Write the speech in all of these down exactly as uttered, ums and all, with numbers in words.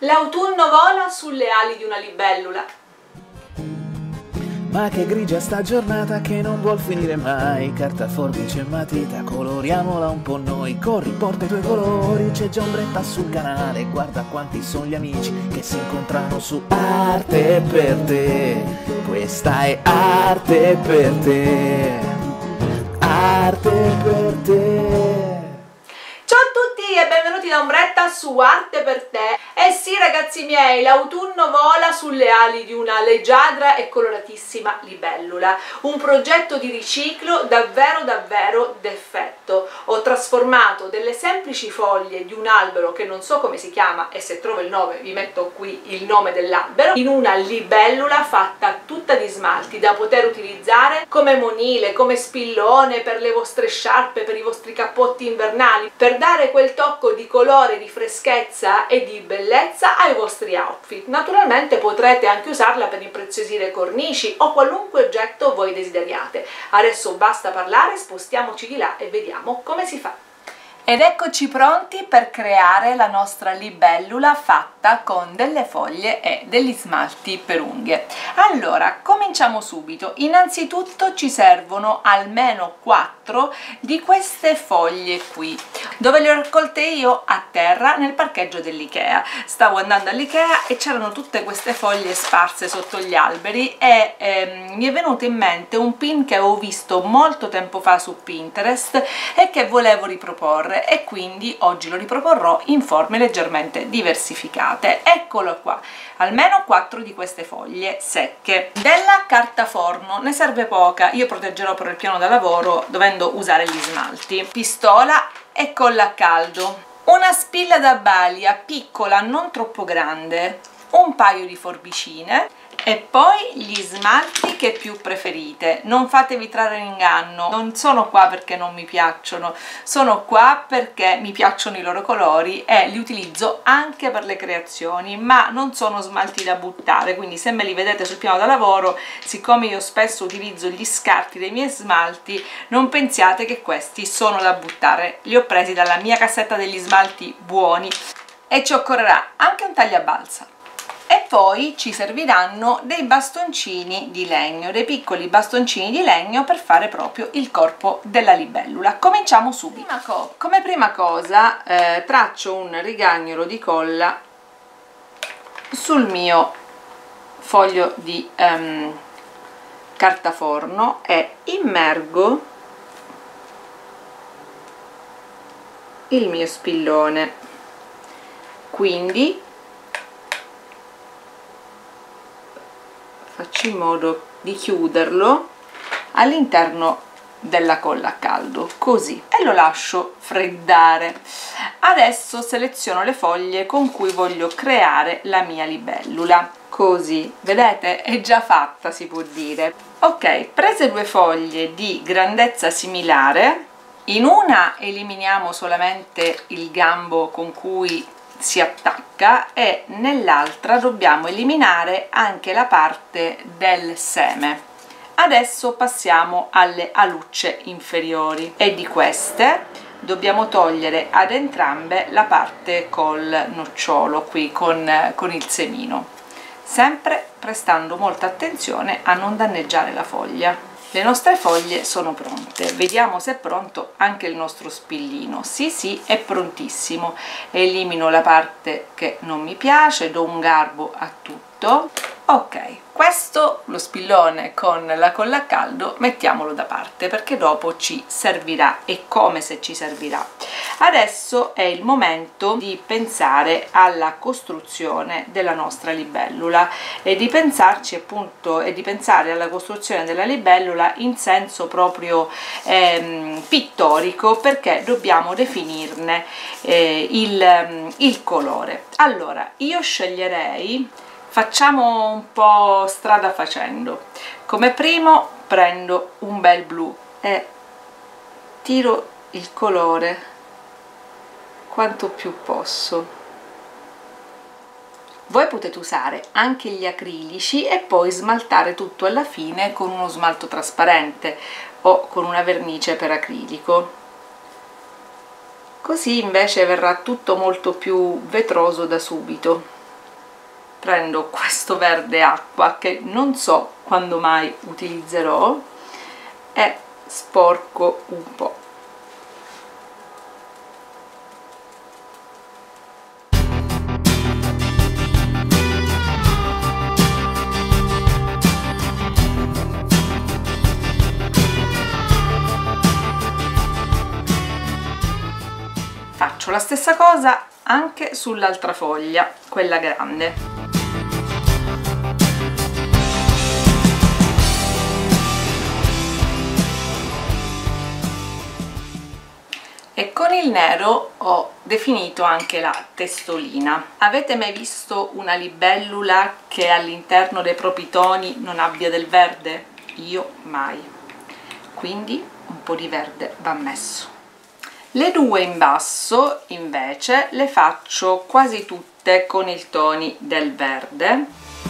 L'autunno vola sulle ali di una libellula. Ma che grigia sta giornata che non vuol finire mai. Carta, forbice e matita, coloriamola un po' noi. Corri, porta i tuoi colori, c'è già ombretta sul canale. Guarda quanti sono gli amici che si incontrano su Arte per te. Questa è arte per te. Arte per te. Ciao a tutti e benvenuti da Ombretta su Arte per te. Eh sì ragazzi miei, l'autunno vola sulle ali di una leggiadra e coloratissima libellula. Un progetto di riciclo davvero davvero d'effetto. Ho trasformato delle semplici foglie di un albero che non so come si chiama e se trovo il nome vi metto qui il nome dell'albero in una libellula fatta tutta di smalti da poter utilizzare come monile, come spillone per le vostre sciarpe, per i vostri cappotti invernali, per dare quel tocco di colore, di freschezza e di bellezza ai vostri outfit. Naturalmente potrete anche usarla per impreziosire cornici o qualunque oggetto voi desideriate. Adesso basta parlare, spostiamoci di là e vediamo come si fa. Ed eccoci pronti per creare la nostra libellula fatta con delle foglie e degli smalti per unghie. Allora, cominciamo subito. Innanzitutto ci servono almeno quattro di queste foglie qui, dove le ho raccolte io a terra nel parcheggio dell'Ikea. Stavo andando all'Ikea e c'erano tutte queste foglie sparse sotto gli alberi e ehm, mi è venuto in mente un pin che avevo visto molto tempo fa su Pinterest e che volevo riproporre, e quindi oggi lo riproporrò in forme leggermente diversificate. Eccolo qua, almeno quattro di queste foglie secche. Della carta forno ne serve poca, io proteggerò per il piano da lavoro dovendo usare gli smalti. Pistola e colla a caldo, una spilla da baglia piccola, non troppo grande, un paio di forbicine e poi gli smalti che più preferite. Non fatevi trarre in inganno, non sono qua perché non mi piacciono, sono qua perché mi piacciono i loro colori e li utilizzo anche per le creazioni, ma non sono smalti da buttare, quindi se me li vedete sul piano da lavoro, siccome io spesso utilizzo gli scarti dei miei smalti, non pensiate che questi sono da buttare. Li ho presi dalla mia cassetta degli smalti buoni e ci occorrerà anche un tagliabalza. E poi ci serviranno dei bastoncini di legno, dei piccoli bastoncini di legno per fare proprio il corpo della libellula. Cominciamo subito. Prima co come prima cosa eh, traccio un rigagnolo di colla sul mio foglio di um, carta forno e immergo il mio spillone, quindi faccio in modo di chiuderlo all'interno della colla a caldo, così, e lo lascio freddare. Adesso seleziono le foglie con cui voglio creare la mia libellula, così, vedete, è già fatta, si può dire. Ok, prese due foglie di grandezza similare, in una eliminiamo solamente il gambo con cui si attacca e nell'altra dobbiamo eliminare anche la parte del seme. Adesso passiamo alle alucce inferiori e di queste dobbiamo togliere ad entrambe la parte col nocciolo, qui con, con il semino, sempre prestando molta attenzione a non danneggiare la foglia. Le nostre foglie sono pronte, vediamo se è pronto anche il nostro spillino. Sì sì, è prontissimo. Elimino la parte che non mi piace, do un garbo a tutto. Ok, questo, lo spillone con la colla a caldo, mettiamolo da parte perché dopo ci servirà, e come se ci servirà. Adesso è il momento di pensare alla costruzione della nostra libellula e di pensarci appunto e di pensare alla costruzione della libellula in senso proprio ehm, pittorico, perché dobbiamo definirne eh, il, il colore. Allora, io sceglierei, facciamo un po' strada facendo. Come primo prendo un bel blu e tiro il colore quanto più posso. Voi potete usare anche gli acrilici e poi smaltare tutto alla fine con uno smalto trasparente o con una vernice per acrilico, così invece verrà tutto molto più vetroso da subito. prendo questo verde acqua che non so quando mai utilizzerò e sporco un po'. Faccio la stessa cosa anche sull'altra foglia, quella grande. E con il nero ho definito anche la testolina. Avete mai visto una libellula che all'interno dei propri toni non abbia del verde? Io mai. Quindi un po' di verde va messo. Le due in basso invece le faccio quasi tutte con i toni del verde.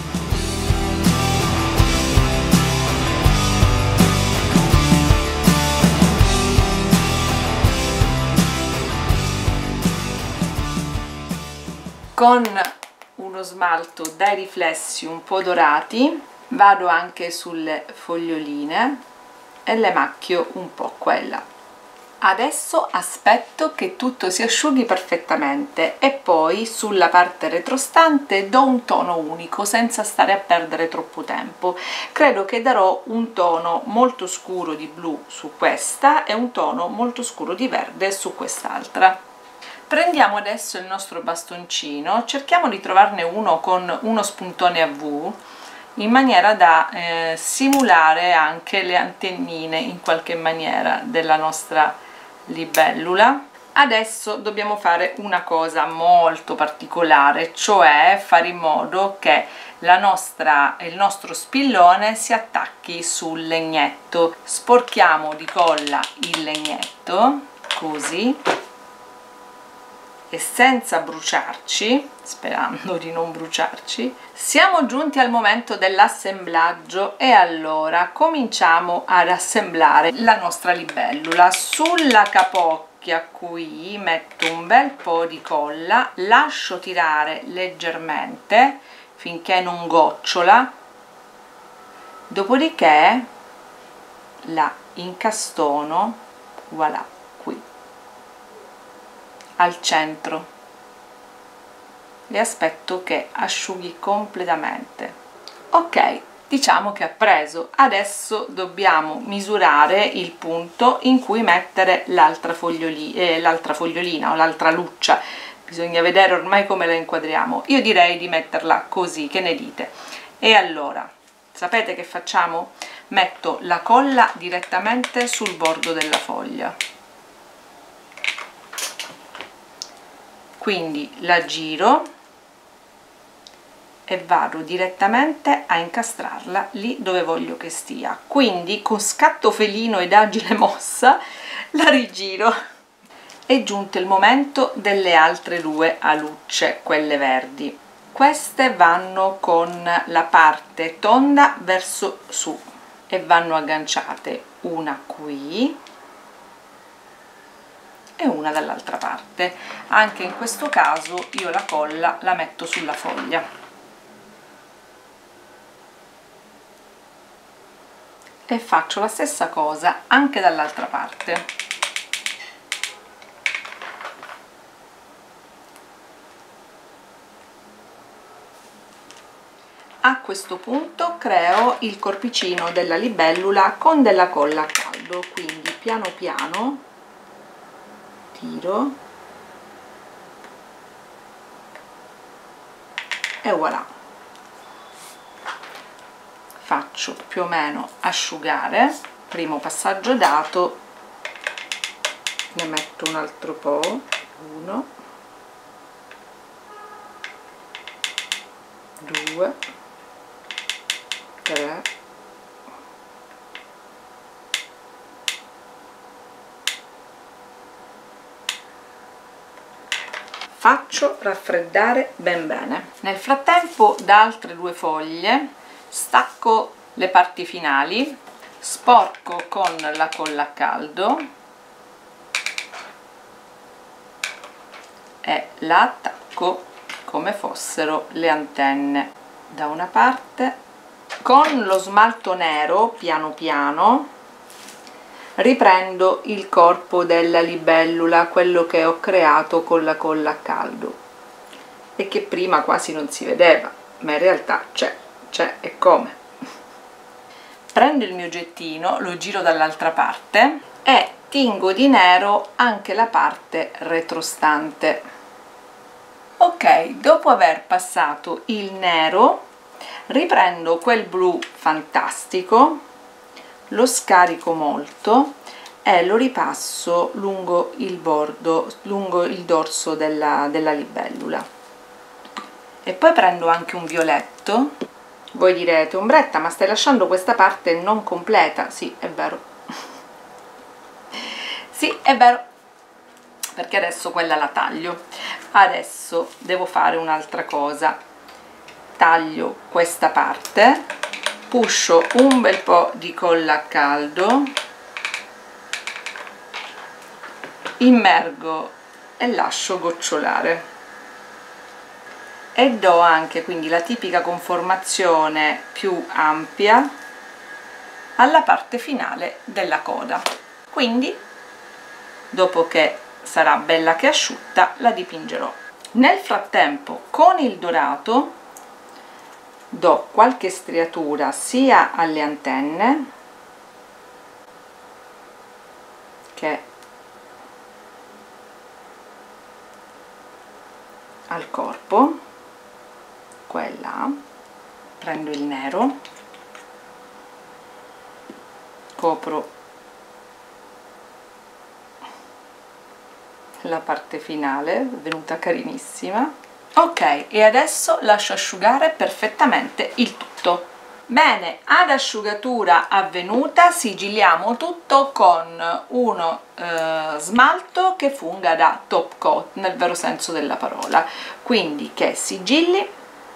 Con uno smalto dai riflessi un po' dorati vado anche sulle foglioline e le macchio un po' quella. Adesso aspetto che tutto si asciughi perfettamente e poi sulla parte retrostante do un tono unico senza stare a perdere troppo tempo. Credo che darò un tono molto scuro di blu su questa e un tono molto scuro di verde su quest'altra. Prendiamo adesso il nostro bastoncino, cerchiamo di trovarne uno con uno spuntone a V in maniera da eh, simulare anche le antennine in qualche maniera della nostra libellula. Adesso dobbiamo fare una cosa molto particolare, cioè fare in modo che la nostra, il nostro spillone si attacchi sul legnetto. Sporchiamo di colla il legnetto così e senza bruciarci, sperando di non bruciarci. Siamo giunti al momento dell'assemblaggio e allora cominciamo ad assemblare la nostra libellula. Sulla capocchia qui metto un bel po' di colla, lascio tirare leggermente finché non gocciola, dopodiché la incastono, voilà, qui al centro e aspetto che asciughi completamente. Ok, diciamo che ha preso. Adesso dobbiamo misurare il punto in cui mettere l'altra foglioli, eh, l'altra fogliolina o l'altra luccia. Bisogna vedere ormai come la inquadriamo. Io direi di metterla così, che ne dite? E allora, sapete che facciamo? Metto la colla direttamente sul bordo della foglia. Quindi la giro e vado direttamente a incastrarla lì dove voglio che stia. Quindi con scatto felino ed agile mossa la rigiro. È giunto il momento delle altre due alucce, quelle verdi. Queste vanno con la parte tonda verso su e vanno agganciate, una qui e una dall'altra parte. Anche in questo caso io la colla la metto sulla foglia e faccio la stessa cosa anche dall'altra parte. A questo punto creo il corpicino della libellula con della colla a caldo, quindi piano piano tiro e voilà, faccio più o meno asciugare. Primo passaggio dato, ne metto un altro po', uno, due, tre, faccio raffreddare ben bene. Nel frattempo da altre due foglie stacco le parti finali, sporco con la colla a caldo e la attacco come fossero le antenne da una parte. Con lo smalto nero piano piano riprendo il corpo della libellula, quello che ho creato con la colla a caldo e che prima quasi non si vedeva, ma in realtà c'è, c'è e come. Prendo il mio oggettino, lo giro dall'altra parte e tingo di nero anche la parte retrostante. Ok, dopo aver passato il nero riprendo quel blu fantastico, lo scarico molto e lo ripasso lungo il bordo, lungo il dorso della, della libellula. E poi prendo anche un violetto. Voi direte: Ombretta, ma stai lasciando questa parte non completa? Sì, è vero. Sì, è vero, perché adesso quella la taglio. Adesso devo fare un'altra cosa. Taglio questa parte, puscio un bel po' di colla a caldo, immergo e lascio gocciolare e do anche quindi la tipica conformazione più ampia alla parte finale della coda. Quindi dopo che sarà bella che asciutta la dipingerò. Nel frattempo con il dorato do qualche striatura sia alle antenne che al corpo, quella. Prendo il nero, copro la parte finale, è venuta carinissima. Ok, e adesso lascio asciugare perfettamente il tutto. Bene, ad asciugatura avvenuta sigilliamo tutto con uno eh, smalto che funga da top coat nel vero senso della parola, quindi che sigilli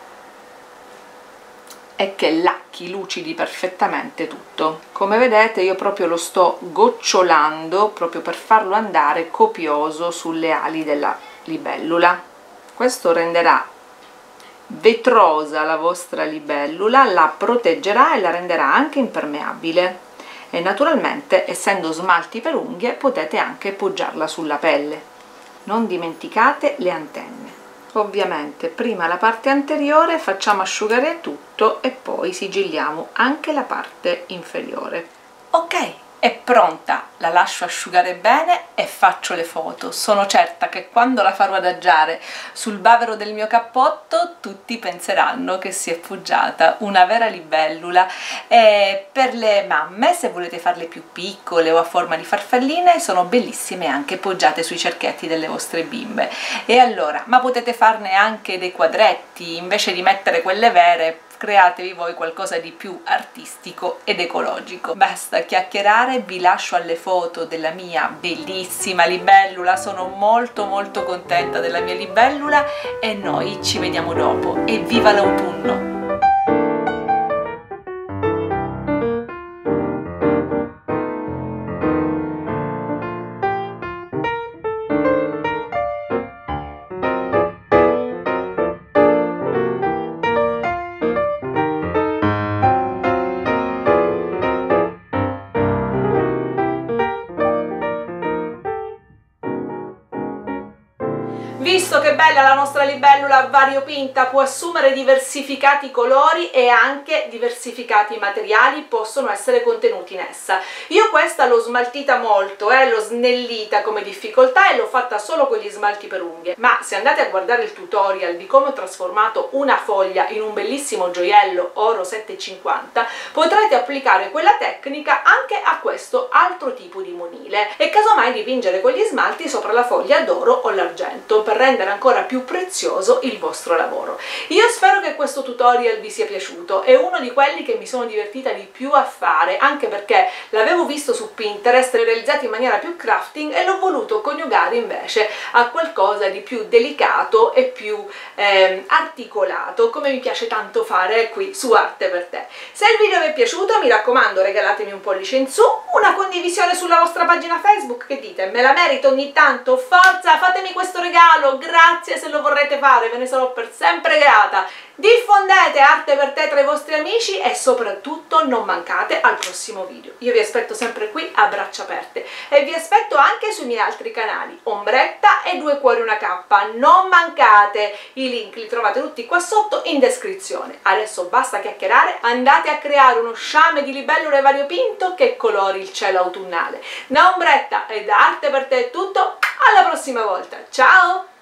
e che lacchi, lucidi perfettamente tutto. Come vedete io proprio lo sto gocciolando proprio per farlo andare copioso sulle ali della libellula. Questo renderà vetrosa la vostra libellula, la proteggerà e la renderà anche impermeabile e naturalmente, essendo smalti per unghie, potete anche poggiarla sulla pelle. Non dimenticate le antenne. Ovviamente prima la parte anteriore, facciamo asciugare tutto e poi sigilliamo anche la parte inferiore. Ok, è pronta, la lascio asciugare bene e faccio le foto. Sono certa che quando la farò adagiare sul bavero del mio cappotto tutti penseranno che si è poggiata una vera libellula. E per le mamme, se volete farle più piccole o a forma di farfalline, sono bellissime anche poggiate sui cerchietti delle vostre bimbe. E allora, ma potete farne anche dei quadretti, invece di mettere quelle vere createvi voi qualcosa di più artistico ed ecologico. Basta chiacchierare, vi lascio alle foto della mia bellissima libellula. Sono molto molto contenta della mia libellula e noi ci vediamo dopo. E viva l'autunno! Visto che bella la nostra libellula variopinta, può assumere diversificati colori e anche diversificati materiali possono essere contenuti in essa. Io questa l'ho smaltita molto, eh, l'ho snellita come difficoltà e l'ho fatta solo con gli smalti per unghie, ma se andate a guardare il tutorial di come ho trasformato una foglia in un bellissimo gioiello oro sette e cinquanta, potrete applicare quella tecnica anche a questo altro tipo di monile e casomai dipingere con gli smalti sopra la foglia d'oro o l'argento per rendere ancora più prezioso il vostro lavoro. Io spero che questo tutorial vi sia piaciuto, è uno di quelli che mi sono divertita di più a fare, anche perché l'avevo visto su Pinterest realizzato in maniera più crafting e l'ho voluto coniugare invece a qualcosa di più delicato e più ehm, articolato, come mi piace tanto fare qui su Arte per Te. Se il video vi è piaciuto, mi raccomando, regalatemi un pollice in su, una condivisione sulla vostra pagina Facebook, che dite, me la merito ogni tanto? Forza, fatemi questo regalo, grazie! grazie se lo vorrete fare, ve ne sarò per sempre grata. Diffondete Arte per Te tra i vostri amici e soprattutto non mancate al prossimo video. Io vi aspetto sempre qui a braccia aperte e vi aspetto anche sui miei altri canali, Ombretta e Due Cuori Una Cappa. Non mancate, i link li trovate tutti qua sotto in descrizione. Adesso basta chiacchierare, andate a creare uno sciame di libellule variopinto che colori il cielo autunnale. Da Ombretta e da Arte per Te è tutto, alla prossima volta, ciao!